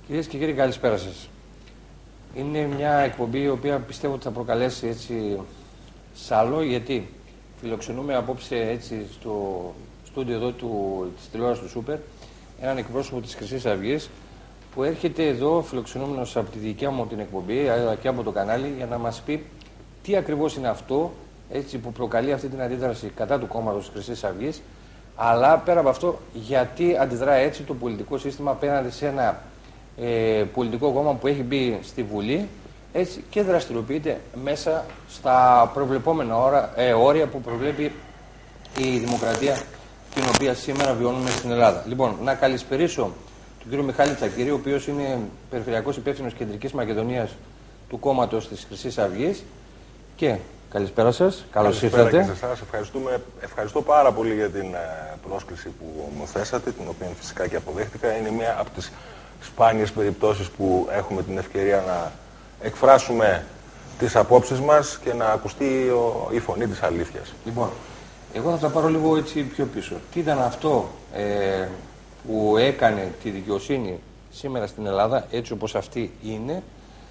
Κυρίες και κύριοι, καλησπέρα σας. Είναι μια εκπομπή η οποία πιστεύω ότι θα προκαλέσει έτσι σάλο, γιατί φιλοξενούμε απόψε έτσι στο στούντιο εδώ της τηλεόρασης του Σούπερ έναν εκπρόσωπο της Χρυσής Αυγής που έρχεται εδώ φιλοξενούμενος από τη δικιά μου την εκπομπή αλλά και από το κανάλι για να μας πει τι ακριβώς είναι αυτό έτσι, που προκαλεί αυτή την αντίδραση κατά του κόμματος της Χρυσής Αυγής, αλλά πέρα από αυτό γιατί αντιδρά έτσι το πολιτικό σύστημα απέναντι σε ένα πολιτικό κόμμα που έχει μπει στη Βουλή έτσι, και δραστηριοποιείται μέσα στα προβλεπόμενα όρια που προβλέπει η δημοκρατία την οποία σήμερα βιώνουμε στην Ελλάδα. Λοιπόν, να καλησπερίσω τον κύριο Μιχάλη Τσακίρη, ο οποίος είναι περιφερειακός υπεύθυνος Κεντρικής Μακεδονίας του κόμματος της Χρυσής Αυγής. Και καλησπέρα σας, καλώς ήρθατε. Και σε εσάς. Ευχαριστώ πάρα πολύ για την πρόσκληση που μου θέσατε, την οποία φυσικά και αποδέχτηκα. Είναι μία από τις σπάνιες περιπτώσεις που έχουμε την ευκαιρία να εκφράσουμε τις απόψεις μας και να ακουστεί η φωνή της αλήθειας. Λοιπόν, εγώ θα τα πάρω λίγο έτσι πιο πίσω. Τι ήταν αυτό που έκανε τη δικαιοσύνη σήμερα στην Ελλάδα, έτσι όπως αυτή είναι,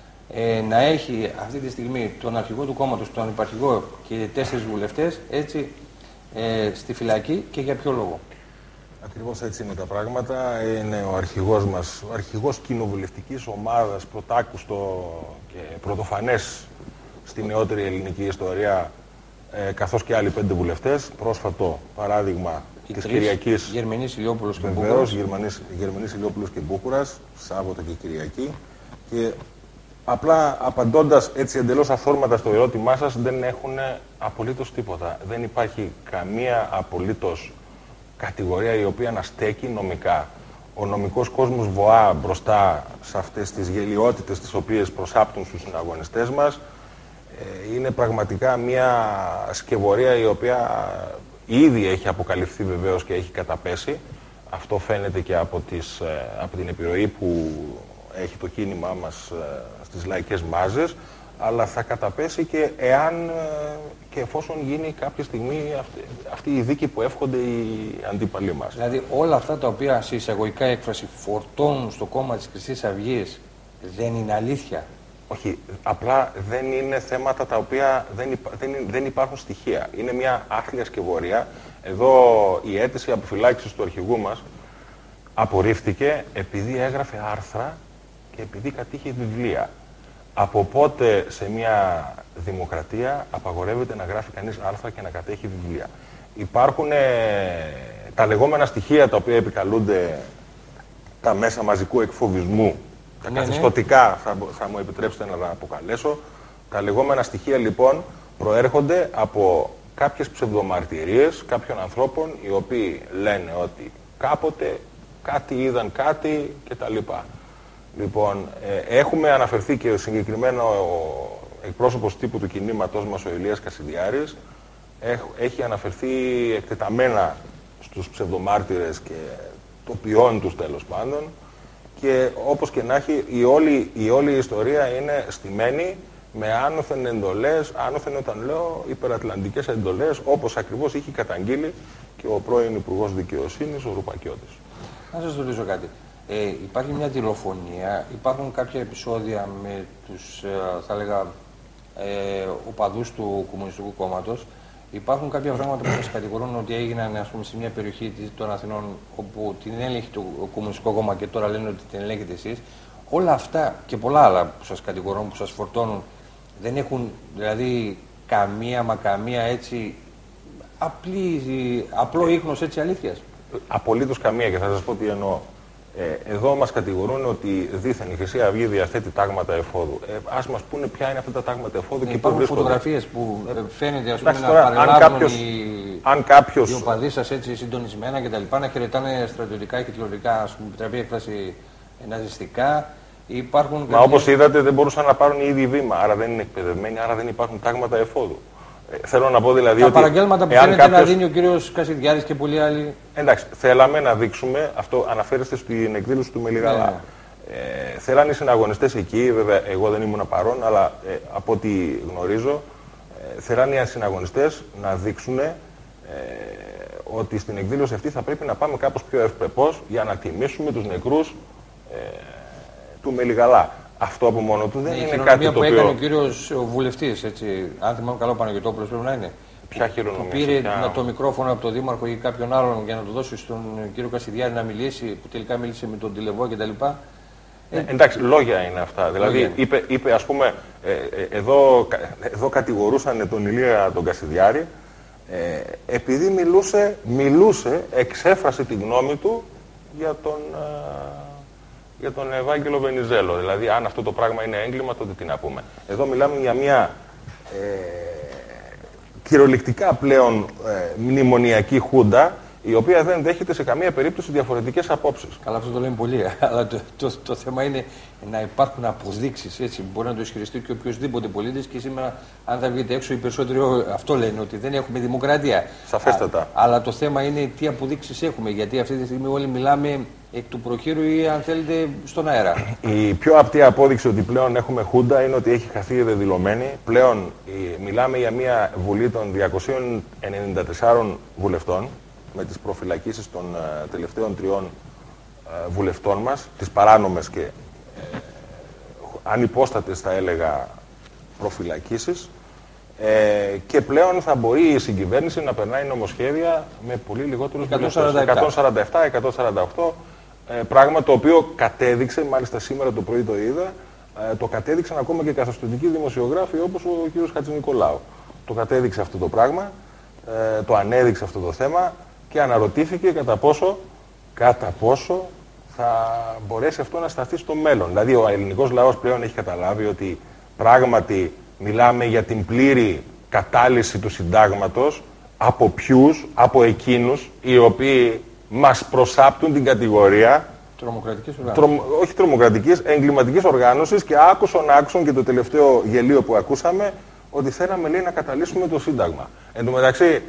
να έχει αυτή τη στιγμή τον αρχηγό του κόμματος, τον υπαρχηγό και 4 βουλευτές έτσι στη φυλακή και για ποιο λόγο? Ακριβώς έτσι είναι τα πράγματα. Είναι ο αρχηγός μας, ο αρχηγός κοινοβουλευτικής ομάδας, πρωτάκουστο και πρωτοφανές στη νεότερη ελληνική ιστορία, καθώς και άλλοι 5 βουλευτές. Πρόσφατο παράδειγμα της Κυριακής. Γερμηνής, Ηλιόπουλος και Μπούκουρας. Γερμηνής, Ηλιόπουλος και Μπούκουρας, Σάββατο και Κυριακή. Και απλά απαντώντας έτσι εντελώς αυθόρματα στο ερώτημά σας, δεν έχουν απολύτως τίποτα. Δεν υπάρχει καμία απολύτως κατηγορία η οποία να στέκει νομικά. Ο νομικός κόσμος βοά μπροστά σε αυτές τις γελοιότητες τις οποίες προσάπτουν στους συναγωνιστές μας. Είναι πραγματικά μια σκευωρία η οποία ήδη έχει αποκαλυφθεί βεβαίως και έχει καταπέσει. Αυτό φαίνεται και από την επιρροή που έχει το κίνημά μας στις λαϊκές μάζες, αλλά θα καταπέσει και εάν και εφόσον γίνει κάποια στιγμή αυτή η δίκη που εύχονται οι αντίπαλοι μας. Δηλαδή όλα αυτά τα οποία σε εισαγωγικά έκφραση φορτώνουν στο κόμμα της Χρυσής Αυγής δεν είναι αλήθεια? Όχι, απλά δεν είναι θέματα τα οποία δεν υπάρχουν στοιχεία. Είναι μια άθλια σκευωρία. Εδώ η αίτηση αποφυλάκησης του αρχηγού μας απορρίφθηκε επειδή έγραφε άρθρα και επειδή κατήχε βιβλία. Από πότε σε μια δημοκρατία απαγορεύεται να γράφει κανείς άρθρα και να κατέχει βιβλία? Υπάρχουν τα λεγόμενα στοιχεία τα οποία επικαλούνται τα μέσα μαζικού εκφοβισμού, τα καθεστωτικά θα μου επιτρέψετε να τα αποκαλέσω. Τα λεγόμενα στοιχεία λοιπόν προέρχονται από κάποιες ψευδομαρτυρίες κάποιων ανθρώπων οι οποίοι λένε ότι κάποτε κάτι είδαν κάτι κτλ. Λοιπόν, έχουμε αναφερθεί και συγκεκριμένο εκπρόσωπος τύπου του κινήματός μας, ο Ηλίας Κασιδιάρης, έχει αναφερθεί εκτεταμένα στους ψευδομάρτυρες και τοπιών τους τέλος πάντων, και όπως και να έχει η όλη ιστορία είναι στημένη με άνωθεν εντολές, άνωθεν όταν λέω υπερατλαντικές εντολές, όπως ακριβώς είχε καταγγείλει και ο πρώην Υπουργός Δικαιοσύνης, ο Ρουπακιώτης. Να σας ρωτήσω κάτι. Υπάρχει μια τηλεφωνία, υπάρχουν κάποια επεισόδια με τους, θα έλεγα, οπαδούς του Κομμουνιστικού Κόμματος. Υπάρχουν κάποια πράγματα που σας κατηγορούν ότι έγιναν, ας πούμε, σε μια περιοχή των Αθηνών όπου την έλεγχε το Κομμουνιστικό Κόμμα και τώρα λένε ότι την ελέγχετε εσείς. Όλα αυτά και πολλά άλλα που σας κατηγορούν, που σας φορτώνουν, δεν έχουν δηλαδή καμία έτσι απλό ίχνος έτσι αλήθειας? Απολύτως καμία, και θα σας πω τι εννοώ. Εδώ μας κατηγορούν ότι δήθεν η Χρυσή Αυγή διαθέτει τάγματα εφόδου. Ας μας πούνε ποια είναι αυτά τα τάγματα εφόδου και πού βρίσκονται. Υπάρχουν φωτογραφίες που φαίνεται, ας πούμε, να παρελάβουν οι οπαδοί σας έτσι συντονισμένα κτλ. Να χαιρετάνε στρατιωτικά και τηλεοπτικά, ας πούμε, επιτραπεί έκφραση, ναζιστικά. Μα όπως είδατε δεν μπορούσαν να πάρουν ήδη βήμα, άρα δεν είναι εκπαιδευμένοι, άρα δεν υπάρχουν τάγματα εφόδου. Θέλω να πω δηλαδή τα παραγγέλματα που φαίνεται να δίνει ο κύριος Κασιδιάρης και πολλοί άλλοι. Εντάξει, θέλαμε να δείξουμε, αυτό αναφέρεστε στην εκδήλωση του Μελιγαλά. Θέλαν οι συναγωνιστές εκεί, βέβαια εγώ δεν ήμουν παρόν, αλλά από ό,τι γνωρίζω, θέλαν οι συναγωνιστές να δείξουν ότι στην εκδήλωση αυτή θα πρέπει να πάμε κάπως πιο ευπρεπώς για να τιμήσουμε τους νεκρούς του Μελιγαλά. Αυτό από μόνο του δεν είναι κάτι το οποίο. που έκανε ο κύριος βουλευτής, έτσι, αν θυμάμαι καλά, ο Παναγιωτόπουλος πρέπει να είναι. Ποια χειρονομία? Που πήρε με το μικρόφωνο από τον Δήμαρχο ή κάποιον άλλον για να το δώσει στον κύριο Κασιδιάρη να μιλήσει, που τελικά μίλησε με τον Τηλεβό κτλ. Εντάξει, λόγια είναι αυτά. Δηλαδή, είπε ας πούμε, εδώ κατηγορούσαν τον Ηλία τον Κασιδιάρη, επειδή εξέφρασε τη γνώμη του για τον Ευάγγελο Βενιζέλο. Δηλαδή, αν αυτό το πράγμα είναι έγκλημα, τότε τι να πούμε. Εδώ μιλάμε για μια κυριολεκτικά πλέον μνημονιακή χούντα, η οποία δεν δέχεται σε καμία περίπτωση διαφορετικές απόψεις. Καλά, αυτό το λέμε πολλοί. Αλλά το θέμα είναι να υπάρχουν αποδείξεις. Έτσι. Μπορεί να το ισχυριστεί και οποιοδήποτε πολίτης και σήμερα, αν θα βγείτε έξω, οι περισσότεροι αυτό λένε, ότι δεν έχουμε δημοκρατία. Σαφέστατα. Αλλά το θέμα είναι τι αποδείξεις έχουμε. Γιατί αυτή τη στιγμή όλοι μιλάμε εκ του προχείρου ή, αν θέλετε, στον αέρα. Η πιο απτή απόδειξη ότι πλέον έχουμε χούντα είναι ότι έχει χαθεί δεδηλωμένη. Πλέον μιλάμε για μια βουλή των 294 βουλευτών, με τις προφυλακίσεις των τελευταίων 3 βουλευτών μας, τις παράνομες και ανυπόστατες, θα έλεγα, προφυλακίσεις, και πλέον θα μπορεί η συγκυβέρνηση να περνάει νομοσχέδια με πολύ λιγότερους βουλευτές. 147-148, πράγμα το οποίο κατέδειξε, μάλιστα σήμερα το πρωί το είδα, το κατέδειξαν ακόμα και καθεστωτικοί δημοσιογράφοι όπως ο κ. Χατζηνικολάου. Το κατέδειξε αυτό το πράγμα, το ανέδειξε αυτό το θέμα και αναρωτήθηκε κατά πόσο θα μπορέσει αυτό να σταθεί στο μέλλον. Δηλαδή ο ελληνικός λαός πλέον έχει καταλάβει ότι πράγματι μιλάμε για την πλήρη κατάλυση του συντάγματος. Από ποιους? Από εκείνους οι οποίοι μας προσάπτουν την κατηγορία τρομοκρατικής οργάνωσης. Όχι τρομοκρατικής, εγκληματικής οργάνωσης, και άκουσον και το τελευταίο γελίο που ακούσαμε, ότι θέλαμε, λέει, να καταλύσουμε το Σύνταγμα. Εν τω μεταξύ,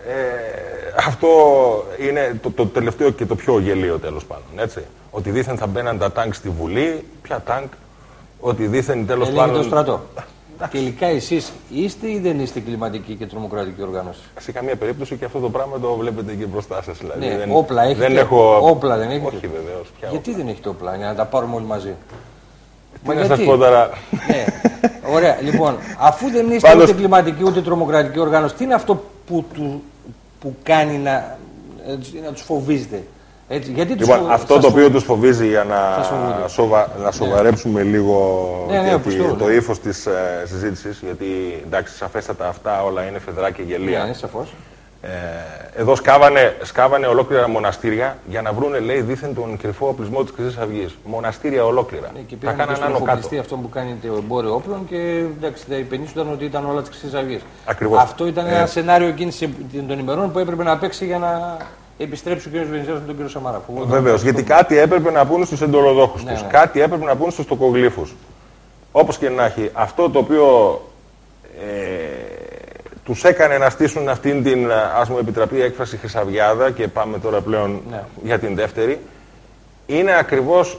αυτό είναι το τελευταίο και το πιο γελίο, τέλος πάντων. Έτσι. Ότι δήθεν θα μπαίναν τα τάγκ στη Βουλή. Ποια τάγκ? Ότι δήθεν, τέλος πάντων. Το στρατό. Τελικά εσείς είστε ή δεν είστε κλιματική και τρομοκρατική οργάνωση? Σε καμία περίπτωση, και αυτό το πράγμα το βλέπετε και μπροστά σας. Δηλαδή. Ναι, όπλα έχετε? Δεν έχω... Όπλα δεν έχετε? Όχι, βεβαίως. Γιατί δεν έχετε όπλα, για να τα πάρουμε όλοι μαζί? Τι να σας πω τώρα. Ναι. Ωραία, λοιπόν, αφού δεν είστε ούτε κλιματική ούτε τρομοκρατική οργάνωση, τι είναι αυτό που κάνει να τους φοβίζετε? Έτσι, γιατί λοιπόν, αυτό το οποίο τους φοβίζει, για να σοβαρέψουμε λίγο το ύφος της συζήτησης, γιατί εντάξει, σαφέστατα αυτά όλα είναι φεδρά και γελία. Ναι, σαφώς. Εδώ σκάβανε ολόκληρα μοναστήρια για να βρούνε, λέει, δήθεν τον κρυφό οπλισμό της Χρυσής Αυγής. Μοναστήρια ολόκληρα. Και πήγαν και στον οπλιστή αυτό που κάνει το εμπόριο όπλων και εντάξει, τα υπενήσονταν ότι ήταν όλα της Χρυσής Αυγής. Αυτό ήταν ένα σενάριο εκείνης των ημερών που έπρεπε να παίξει για να επιστρέψει ο κ. Βενιζέλος με τον κ. Σαμάρα. Βεβαίως, γιατί κάτι έπρεπε να πούνε στους εντολοδόχους τους. Κάτι έπρεπε να πούνε στους τοκογλύφους. Όπως και να έχει, αυτό το οποίο τους έκανε να στήσουν αυτήν την, ας μου επιτραπεί έκφραση, χρυσαυγιάδα, και πάμε τώρα πλέον για την δεύτερη, είναι ακριβώς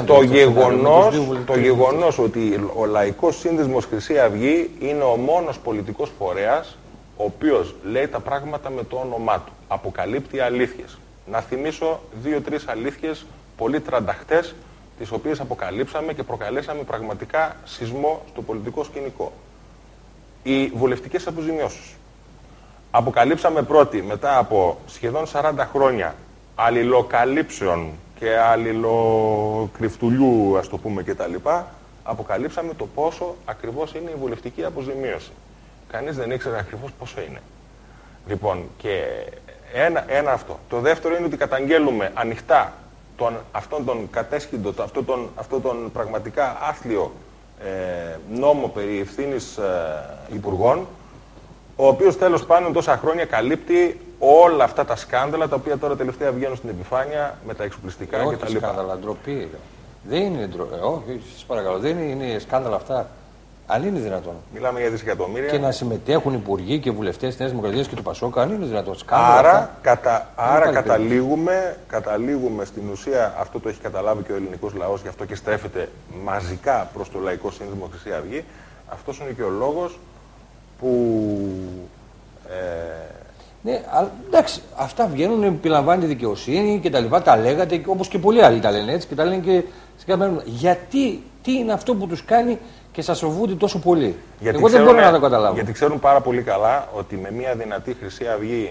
το γεγονός ότι ο Λαϊκός Σύνδεσμος Χρυσή Αυγή είναι ο μόνος πολιτικός φορέας ο οποίος λέει τα πράγματα με το όνομά του. Αποκαλύπτει αλήθειες. Να θυμίσω 2-3 αλήθειες πολύ τρανταχτές, τις οποίες αποκαλύψαμε και προκαλέσαμε πραγματικά σεισμό στο πολιτικό σκηνικό. Οι βουλευτικές αποζημιώσεις. Αποκαλύψαμε πρώτοι, μετά από σχεδόν 40 χρόνια αλληλοκαλύψεων και αλληλοκρυφτουλιού, ας το πούμε, κτλ., αποκαλύψαμε το πόσο ακριβώς είναι η βουλευτική αποζημίωση. Κανείς δεν ήξερε ακριβώς πόσο είναι. Λοιπόν, και ένα αυτό. Το δεύτερο είναι ότι καταγγέλουμε ανοιχτά αυτόν τον κατέσχυντο, αυτόν τον πραγματικά άθλιο νόμο περί ευθύνης υπουργών, ο οποίος τέλος πάντων τόσα χρόνια καλύπτει όλα αυτά τα σκάνδαλα, τα οποία τώρα τελευταία βγαίνουν στην επιφάνεια με τα εξοπλιστικά κτλ. Όχι σκάνδαλα, ντροπή. Δεν είναι ντροπή. Όχι, σας παρακαλώ, δεν είναι σκάνδαλα αυτά. Αν είναι δυνατόν. Μιλάμε για δισεκατομμύρια. Και να συμμετέχουν υπουργοί και βουλευτές της Νέας Δημοκρατίας και του ΠΑΣΟΚ, αν είναι δυνατόν. Σκάνδαλα άρα καταλήγουμε στην ουσία, αυτό το έχει καταλάβει και ο ελληνικός λαός, γι' αυτό και στρέφεται μαζικά προς το Λαϊκό Σύνδεσμο Χρυσή Αυγή. Αυτός είναι και ο λόγος που Ναι, αλλά εντάξει, αυτά βγαίνουν, επιλαμβάνει τη δικαιοσύνη και τα λοιπά, τα λέγατε, όπως και πολλοί άλλοι τα λένε έτσι και τα λένε και στην καθημερινότητα. Γιατί, τι είναι αυτό που τους κάνει και σας φοβούνται τόσο πολύ? Γιατί εγώ δεν μπορώ να το καταλάβω. Γιατί ξέρουν πάρα πολύ καλά ότι με μια δυνατή Χρυσή Αυγή,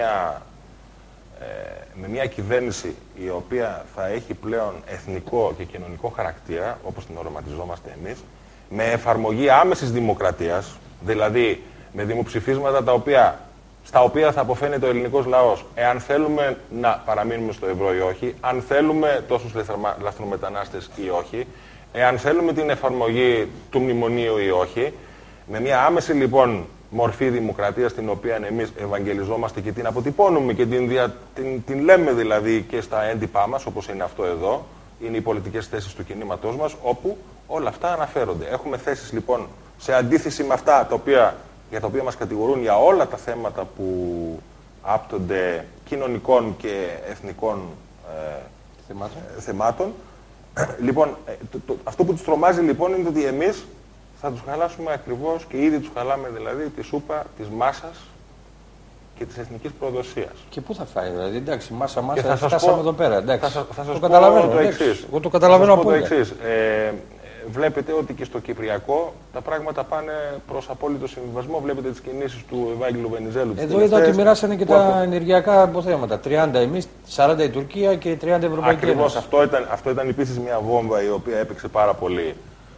με μια κυβέρνηση η οποία θα έχει πλέον εθνικό και κοινωνικό χαρακτήρα, όπως την οραματιζόμαστε εμείς, με εφαρμογή άμεσης δημοκρατίας, δηλαδή με δημοψηφίσματα στα οποία θα αποφαίνεται ο ελληνικός λαός εάν θέλουμε να παραμείνουμε στο ευρώ ή όχι, αν θέλουμε τόσους λαθρομετανάστες ή όχι, εάν θέλουμε την εφαρμογή του μνημονίου ή όχι, με μια άμεση λοιπόν μορφή δημοκρατίας την οποία εμείς ευαγγελιζόμαστε και την αποτυπώνουμε και την λέμε δηλαδή και στα έντυπά μας, όπως είναι αυτό εδώ, είναι οι πολιτικές θέσεις του κινήματός μας, όπου όλα αυτά αναφέρονται. Έχουμε θέσεις λοιπόν σε αντίθεση με αυτά για τα οποία μας κατηγορούν για όλα τα θέματα που άπτονται κοινωνικών και εθνικών θεμάτων. Λοιπόν, αυτό που τους τρομάζει λοιπόν είναι ότι εμείς θα τους χαλάσουμε ακριβώς και ήδη τους χαλάμε δηλαδή τη σούπα της μάσας και της εθνικής προδοσίας. Και πού θα φάει, δηλαδή, εντάξει, μάσα, φτάσαμε εδώ πέρα, εντάξει. Θα σας το καταλαβαίνω, το εξής. Εγώ το καταλαβαίνω από όλα. Βλέπετε ότι και στο Κυπριακό τα πράγματα πάνε προς απόλυτο συμβιβασμό. Βλέπετε τις κινήσεις του Ευάγγελου Βενιζέλου. Εδώ είδα ότι μοιράσανε και τα ενεργειακά αποθέματα. 30 εμείς, 40 η Τουρκία και 30 η Ευρωπαϊκή Ένωση. Ακριβώς. Αυτό ήταν επίσης μια βόμβα η οποία έπαιξε πάρα πολύ.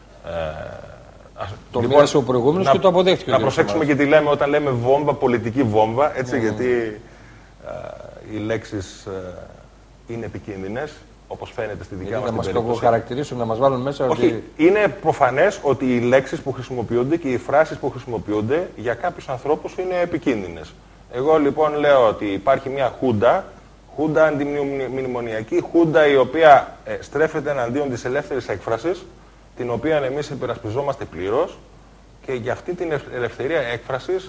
Το μοίρασε ο προηγούμενος και το αποδέχτηκε. Να προσέξουμε και τι λέμε όταν λέμε βόμβα, πολιτική βόμβα, έτσι, γιατί οι λέξεις είναι επικίνδυνες, όπως φαίνεται στη δικιά μας την περίπτωση. Να μας χαρακτηρίσουν, να μας βάλουν μέσα. Όχι, ότι... είναι προφανές ότι οι λέξεις που χρησιμοποιούνται και οι φράσεις που χρησιμοποιούνται για κάποιους ανθρώπους είναι επικίνδυνες. Εγώ λοιπόν λέω ότι υπάρχει μια χούντα αντιμνημονιακή, χούντα η οποία στρέφεται εναντίον της ελεύθερης έκφρασης, την οποία εμείς υπερασπιζόμαστε πλήρως, και για αυτή την ελευθερία έκφρασης,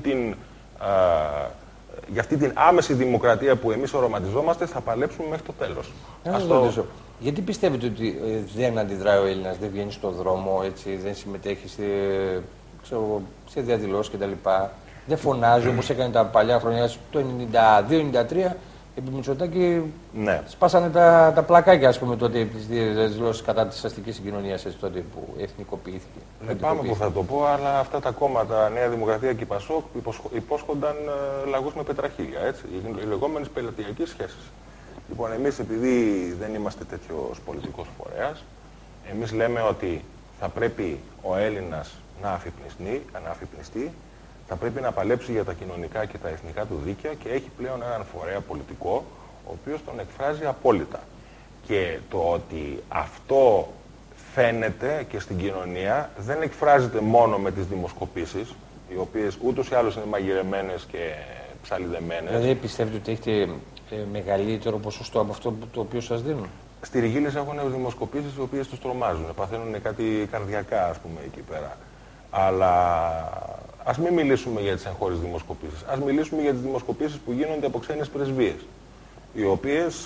για αυτή την άμεση δημοκρατία που εμείς οραματιζόμαστε, θα παλέψουμε μέχρι το τέλος. Γιατί πιστεύετε ότι δεν αντιδράει ο Έλληνας, δεν βγαίνει στον δρόμο, έτσι, δεν συμμετέχει σε διαδηλώσεις κτλ. Δεν φωνάζει όπως έκανε τα παλιά χρόνια, το 92-93, επί Μητσοτάκη, ναι. Σπάσανε τα πλακάκια, ας πούμε, τότε τις διαδηλώσεις κατά της αστικής συγκοινωνίας, τότε που εθνικοποιήθηκε. Λυπάμαι που θα το πω, αλλά αυτά τα κόμματα, Νέα Δημοκρατία και η Πασόκ, υπόσχονταν λαγούς με πετραχίλια, έτσι, οι λεγόμενες πελατειακές σχέσεις. Λοιπόν, εμείς επειδή δεν είμαστε τέτοιος πολιτικός φορέας, εμείς λέμε ότι θα πρέπει ο Έλληνας να αφυπνιστεί, θα πρέπει να παλέψει για τα κοινωνικά και τα εθνικά του δίκαια και έχει πλέον έναν φορέα πολιτικό, ο οποίος τον εκφράζει απόλυτα. Και το ότι αυτό φαίνεται και στην κοινωνία δεν εκφράζεται μόνο με τις δημοσκοπήσεις, οι οποίες ούτως ή άλλως είναι μαγειρεμένες και ψαλιδεμένες. Δηλαδή πιστεύετε ότι έχετε μεγαλύτερο ποσοστό από αυτό το οποίο σας δίνουν? Στη Ριγίλης έχουν δημοσκοπήσεις οι οποίες τους τρομάζουν, παθαίνουν κάτι καρδιακά, ας πούμε, εκεί πέρα. Αλλά ας μην μιλήσουμε για τις εγχώριες δημοσκοπήσεις. Ας μιλήσουμε για τις δημοσκοπήσεις που γίνονται από ξένες πρεσβείες, οι οποίες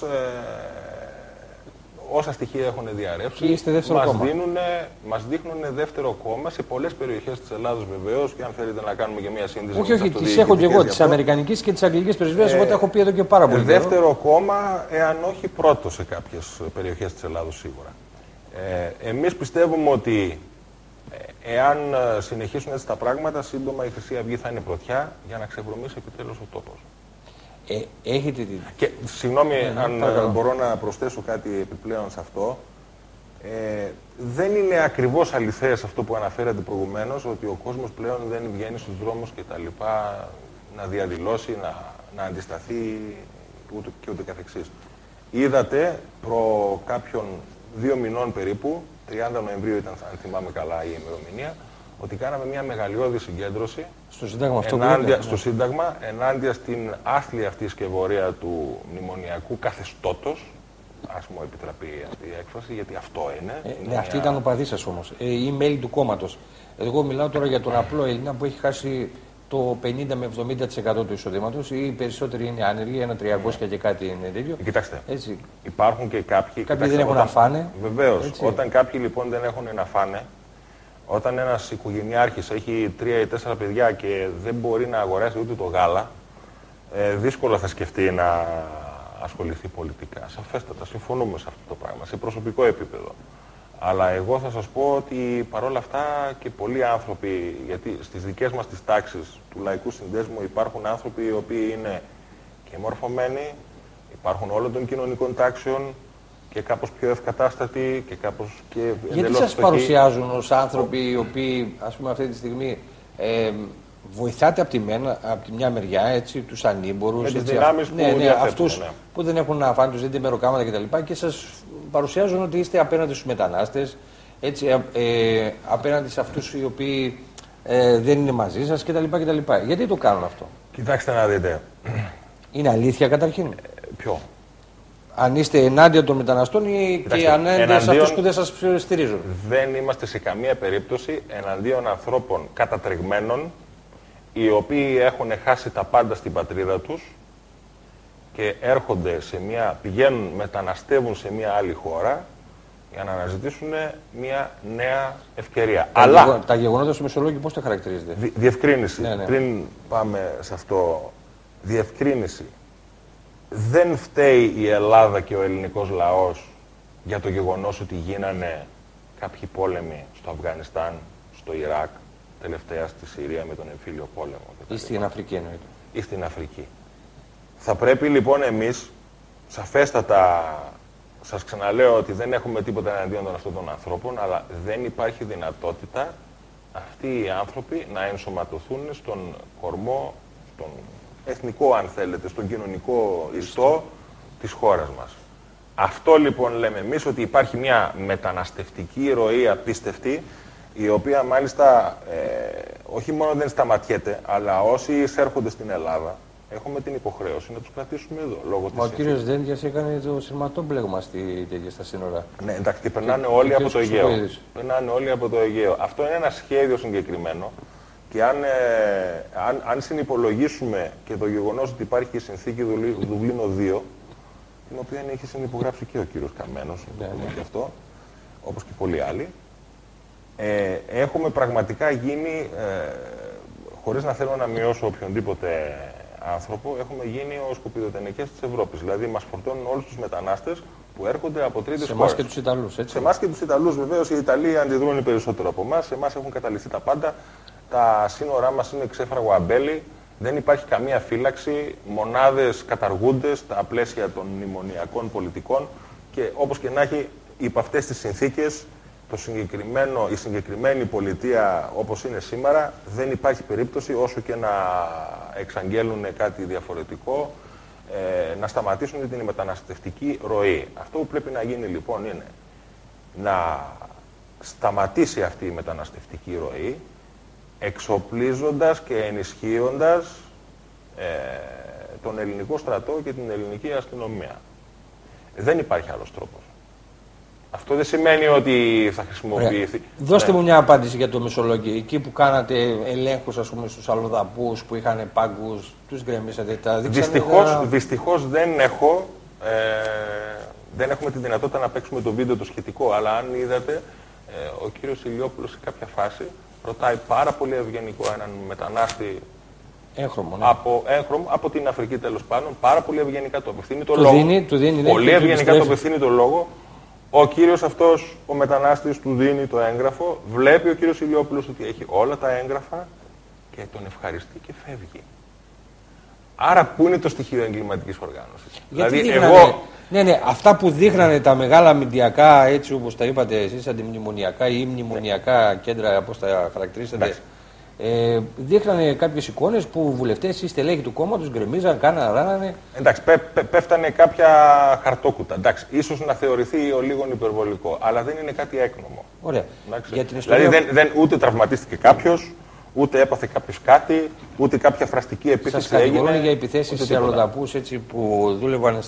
όσα στοιχεία έχουν διαρρεύσει μας δείχνουν δεύτερο κόμμα σε πολλές περιοχές της Ελλάδος, βεβαίως, και αν θέλετε να κάνουμε και μια σύνδεση. Όχι, τις έχω και εγώ, της Αμερικανικής και της Αγγλικής πρεσβείας, εγώ τα έχω πει εδώ και πάρα πολύ. Δεύτερο κόμμα, εάν όχι πρώτο σε κάποιες περιοχές της Ελλάδος σίγουρα. Εμείς πιστεύουμε ότι εάν συνεχίσουν έτσι τα πράγματα, σύντομα η Χρυσή Αυγή θα είναι πρωτιά για να ξεβρωμίσει επιτέλους ο τόπος. Έχετε την... Και συγγνώμη αν μπορώ να προσθέσω κάτι επιπλέον σε αυτό. Δεν είναι ακριβώς αληθές αυτό που αναφέρατε προηγουμένως, ότι ο κόσμος πλέον δεν βγαίνει στους δρόμους και τα λοιπά, να διαδηλώσει, να αντισταθεί και ούτε καθεξής. Είδατε προ κάποιων 2 μηνών περίπου, 30 Νοεμβρίου ήταν, αν θυμάμαι καλά, η ημερομηνία, ότι κάναμε μια μεγαλειώδη συγκέντρωση στο Σύνταγμα, ενάντια στην άθλια αυτή σκευωρία του μνημονιακού καθεστώτος, ας μου επιτραπεί αυτή η έκφραση, γιατί αυτό είναι. Αυτή ήταν ο παδής σας όμως, η μέλη του κόμματος. Εγώ μιλάω τώρα για τον απλό Έλληνα που έχει χάσει το 50 με 70% του εισοδήματος, ή οι περισσότεροι είναι άνεργοι, ένα 300 και κάτι είναι τέτοιο. Κοιτάξτε, έτσι. Υπάρχουν και κάποιοι... Κάποιοι δεν έχουν να φάνε. Βεβαίως. Όταν κάποιοι λοιπόν δεν έχουν να φάνε, όταν ένας οικογενειάρχης έχει 3 ή 4 παιδιά και δεν μπορεί να αγοράσει ούτε το γάλα, δύσκολα θα σκεφτεί να ασχοληθεί πολιτικά. Σαφέστατα, συμφωνούμε σε αυτό το πράγμα, σε προσωπικό επίπεδο. Αλλά εγώ θα σας πω ότι παρόλα αυτά και πολλοί άνθρωποι, γιατί στις δικές μας τις τάξεις του Λαϊκού Συνδέσμου υπάρχουν άνθρωποι οι οποίοι είναι και μορφωμένοι, υπάρχουν όλων των κοινωνικών τάξεων και κάπως πιο ευκατάστατοι και κάπως και εντελώς φτωχοί. Γιατί σας παρουσιάζουν ως άνθρωποι οι οποίοι, ας πούμε, αυτή τη στιγμή βοηθάτε από τη μια μεριά, έτσι, τους ανήμπορους, με τις δυνάμεις που αυτούς που δεν έχουν να φάνε, τους δίνετε μεροκάματα κτλ. Και σας παρουσιάζουν ότι είστε απέναντι στους μετανάστες, έτσι, απέναντι σε αυτούς οι οποίοι δεν είναι μαζί σας κτλ. Γιατί το κάνουν αυτό? Κοιτάξτε να δείτε. Είναι αλήθεια καταρχήν? Ποιο? Αν είστε ενάντια των μεταναστών ή και ενάντια σε αυτούς που δεν σας στηρίζουν? Δεν είμαστε σε καμία περίπτωση εναντίον ανθρώπων κατατρεγμένων, οι οποίοι έχουν χάσει τα πάντα στην πατρίδα τους και έρχονται πηγαίνουν, μεταναστεύουν σε μια άλλη χώρα για να αναζητήσουν μια νέα ευκαιρία. Αλλά τα γεγονότα στο Μεσολόγγιο πώς τα χαρακτηρίζετε? Διευκρίνηση. Πριν πάμε σε αυτό, διευκρίνηση. Δεν φταίει η Ελλάδα και ο ελληνικός λαός για το γεγονός ότι γίνανε κάποιοι πόλεμοι στο Αφγανιστάν, στο Ιράκ, τελευταία στη Συρία με τον εμφύλιο πόλεμο. Ή στην Αφρική εννοείται. Ή στην Αφρική. Θα πρέπει λοιπόν εμείς, σαφέστατα, σας ξαναλέω ότι δεν έχουμε τίποτα εναντίον των αυτών των ανθρώπων, αλλά δεν υπάρχει δυνατότητα αυτοί οι άνθρωποι να ενσωματωθούν στον κορμό, στον εθνικό αν θέλετε, στον κοινωνικό ιστό της χώρας μας. Αυτό λοιπόν λέμε εμείς, ότι υπάρχει μια μεταναστευτική ροή απίστευτη, η οποία μάλιστα όχι μόνο δεν σταματιέται, αλλά όσοι εισέρχονται στην Ελλάδα έχουμε την υποχρέωση να τους κρατήσουμε εδώ. Λόγω Μα ο κύριος Δένδιας έκανε το σειρματόπλεγμα στα σύνορα. Ναι, εντάξει, και περνάνε όλοι από το Αιγαίο. Περνάνε όλοι από το Αιγαίο. Αυτό είναι ένα σχέδιο συγκεκριμένο. Και αν συνυπολογίσουμε και το γεγονός ότι υπάρχει και η συνθήκη Δουβλίνο 2, την οποία έχει συνυπογράψει και ο κύριος Καμένος, και αυτό, όπως και πολλοί άλλοι, έχουμε πραγματικά γίνει, χωρίς να θέλω να μειώσω οποιονδήποτε άνθρωπο, έχουμε γίνει ο σκουπιδοτενεκές της Ευρώπης. Δηλαδή μας φορτώνουν όλους τους μετανάστες που έρχονται από τρίτες χώρες. Σε εμάς και τους Ιταλούς, έτσι. Σε εμάς και τους Ιταλούς, βεβαίως. Οι Ιταλοί αντιδρούν περισσότερο από εμάς. Σε εμάς έχουν καταλυθεί τα πάντα. Τα σύνορά μας είναι ξέφραγο αμπέλι. Δεν υπάρχει καμία φύλαξη. Μονάδες καταργούνται στα πλαίσια των μνημονιακών πολιτικών. Και όπως και να έχει, υπό αυτές τις συνθήκες, η συγκεκριμένη πολιτεία όπως είναι σήμερα, δεν υπάρχει περίπτωση, όσο και να εξαγγέλουν κάτι διαφορετικό, να σταματήσουν την μεταναστευτική ροή. Αυτό που πρέπει να γίνει λοιπόν είναι να σταματήσει αυτή η μεταναστευτική ροή, εξοπλίζοντας και ενισχύοντας τον ελληνικό στρατό και την ελληνική αστυνομία. Δεν υπάρχει άλλος τρόπος. Αυτό δεν σημαίνει ότι θα χρησιμοποιηθεί. Δώστε μου μια απάντηση για το Μεσολόγγιο. Εκεί που κάνατε ελέγχους, ας πούμε, στους αλλοδαπούς που είχαν πάγκους, τους γκρεμίσατε, τα δείξατε? Δυστυχώς δεν έχουμε τη δυνατότητα να παίξουμε το βίντεο το σχετικό. Αλλά αν είδατε, ο κύριος Ηλιόπουλος σε κάποια φάση ρωτάει πάρα πολύ ευγενικό έναν μετανάστη. Έγχρωμο, ναι. Από την Αφρική τέλος πάντων, πάρα πολύ ευγενικά το απευθύνει το λόγο. Πολύ ευγενικά το απευθύνει το λόγο. Ο κύριος αυτός, ο μετανάστης, του δίνει το έγγραφο, βλέπει ο κύριος Ηλιόπουλος ότι έχει όλα τα έγγραφα και τον ευχαριστεί και φεύγει. Άρα πού είναι το στοιχείο εγκληματικής οργάνωσης? Γιατί δηλαδή ναι, αυτά που δείχνανε τα μεγάλα αμυντιακά, έτσι όπως τα είπατε εσείς, αντιμνημονιακά ή μνημονιακά κέντρα, πώς τα χαρακτηρίσατε, δείχνανε κάποιες εικόνες που βουλευτές ή στελέχοι του κόμματος γκρεμίζαν, κάνανε, ράνανε. Εντάξει, πέφτανε κάποια χαρτόκουτα. Εντάξει, ίσως να θεωρηθεί ο λίγον υπερβολικό, αλλά δεν είναι κάτι έκνομο. Ωραία. Για την ιστορία... Δηλαδή ούτε τραυματίστηκε κάποιος, ούτε έπαθε κάποιος κάτι, ούτε κάποια φραστική επίθεση έγινε. Σας κατηγορούν για επιθέσεις σε αλλοδαπούς που δούλευαν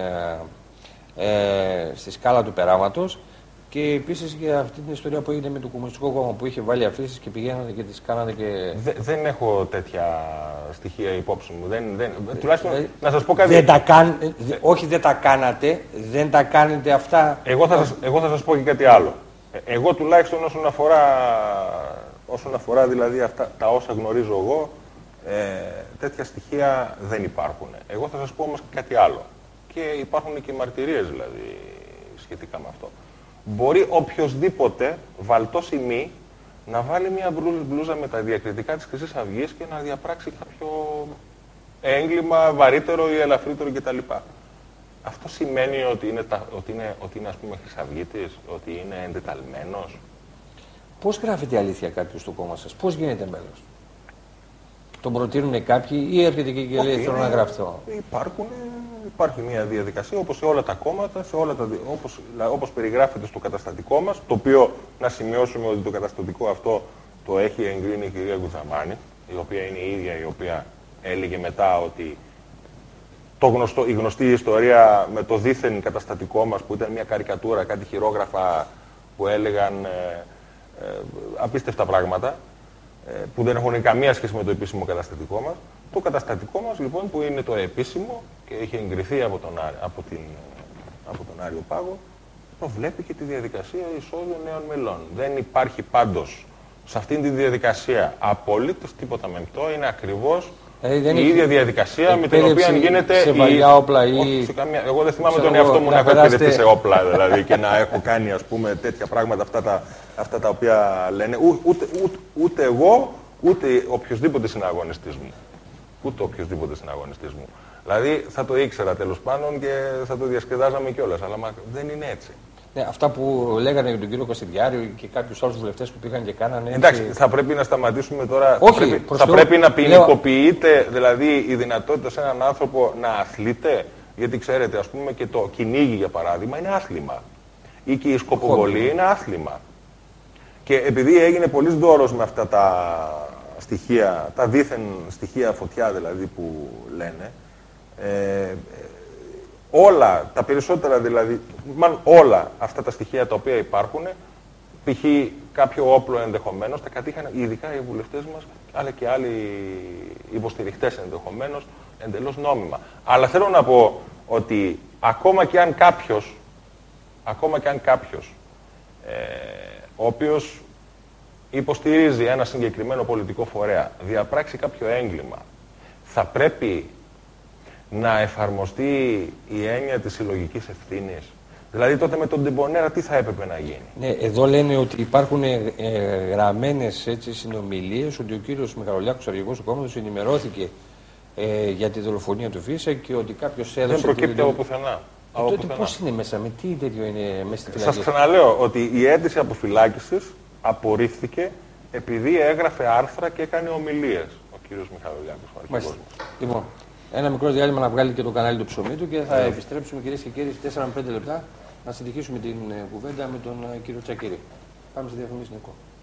στη σκάλα του περάματος. Και επίσης για αυτή την ιστορία που έγινε με το Κομμουνιστικό Κόμμα που είχε βάλει αφήσεις και πηγαίνανε και τις κάνανε και... Δεν έχω τέτοια στοιχεία υπόψη μου. Τουλάχιστον να σας πω κάτι... Όχι δεν τα κάνατε, δεν τα κάνετε αυτά... Εγώ θα σας πω και κάτι άλλο. Εγώ τουλάχιστον όσον αφορά δηλαδή αυτά, τα όσα γνωρίζω εγώ, Τέτοια στοιχεία δεν υπάρχουν. Εγώ θα σας πω όμως και κάτι άλλο. Και υπάρχουν και μαρτυρίες δηλαδή σχετικά με αυτό. Μπορεί οποιοσδήποτε βαλτός ή μη να βάλει μια μπλούζα με τα διακριτικά της Χρυσής Αυγής και να διαπράξει κάποιο έγκλημα βαρύτερο ή ελαφρύτερο κτλ. Αυτό σημαίνει ότι είναι ας πούμε χρυσαυγίτης, ότι είναι εντεταλμένος. Πώς γράφεται η αλήθεια κάποιος στο κόμμα σας, πώς γίνεται μέλος? Τον προτείνουν κάποιοι ή έρχεται και λέει θέλω να γραφτώ? Υπάρχει μια διαδικασία όπως σε όλα τα κόμματα, όπως περιγράφεται στο καταστατικό μας, το οποίο να σημειώσουμε ότι το καταστατικό αυτό το έχει εγκρίνει η κυρία Γκουτσαμάνη, η οποία είναι η ίδια η οποία έλεγε μετά ότι η γνωστή ιστορία με το δίθεν καταστατικό μας που ήταν μια καρικατούρα, κάτι χειρόγραφα που έλεγαν απίστευτα πράγματα, που δεν έχουν καμία σχέση με το επίσημο καταστατικό μας. Το καταστατικό μας λοιπόν που είναι το επίσημο και έχει εγκριθεί από τον Άριο Πάγο, προβλέπει και τη διαδικασία εισόδου νέων μελών. Δεν υπάρχει πάντως σε αυτήν τη διαδικασία απολύτως τίποτα μεμπτό, είναι ακριβώς η ίδια διαδικασία με την οποία γίνεται. Σε βαριά όπλα ή. Εγώ δεν θυμάμαι τον εαυτό μου να έχω εκπαιδευτεί σε όπλα δηλαδή, και να έχω κάνει ας πούμε τέτοια πράγματα αυτά τα οποία λένε. Ούτε εγώ, ούτε οποιοδήποτε συναγωνιστής μου. Δηλαδή θα το ήξερα τέλος πάντων και θα το διασκεδάζαμε κιόλας, αλλά δεν είναι έτσι. Ναι, αυτά που λέγανε για τον κύριο Κωστιδιάριο και κάποιους άλλους βουλευτές που πήγαν και κάνανε. Εντάξει, θα πρέπει να σταματήσουμε τώρα. Όχι, θα πρέπει να ποινικοποιείται δηλαδή η δυνατότητα σε έναν άνθρωπο να αθλείται. Γιατί ξέρετε, ας πούμε και το κυνήγι για παράδειγμα είναι άθλημα. Ή και η σκοποβολή είναι άθλημα. Και επειδή έγινε πολύς δώρος με αυτά τα στοιχεία, τα δίθεν στοιχεία φωτιά δηλαδή που λένε, όλα, τα περισσότερα δηλαδή, μάλλον όλα αυτά τα στοιχεία τα οποία υπάρχουν, π.χ. κάποιο όπλο ενδεχομένως, τα κατήχαν ειδικά οι βουλευτές μας, αλλά και άλλοι υποστηριχτές ενδεχομένως, εντελώς νόμιμα. Αλλά θέλω να πω ότι ακόμα και αν κάποιος, ο οποίος υποστηρίζει ένα συγκεκριμένο πολιτικό φορέα, διαπράξει κάποιο έγκλημα, θα πρέπει να εφαρμοστεί η έννοια της συλλογικής ευθύνης. Δηλαδή τότε με τον Ντεμπονέρα τι θα έπρεπε να γίνει? Ναι, εδώ λένε ότι υπάρχουν γραμμένες συνομιλίες ότι ο κύριος Μιχαλολιάκος, αρχηγός του κόμματος, ενημερώθηκε για τη δολοφονία του Φίσα και ότι κάποιος έδωσε. Δεν προκύπτει από πουθενά. Τότε πώς είναι μέσα, με τι τέτοιο είναι μέσα στη φυλακή? Σας ξαναλέω ότι η αίτηση αποφυλάκησης απορρίφθηκε επειδή έγραφε άρθρα και έκανε ομιλίες ο κύριος Μιχαλολιάκος, ο αρχηγός μας. Λοιπόν, ένα μικρό διάλειμμα να βγάλει και το κανάλι του ψωμί του και θα επιστρέψουμε, κυρίες και κύριοι, 4 με 5 λεπτά να συνεχίσουμε την κουβέντα με τον κύριο Τσακίρη. Πάμε στη διαφημίση, Νίκο.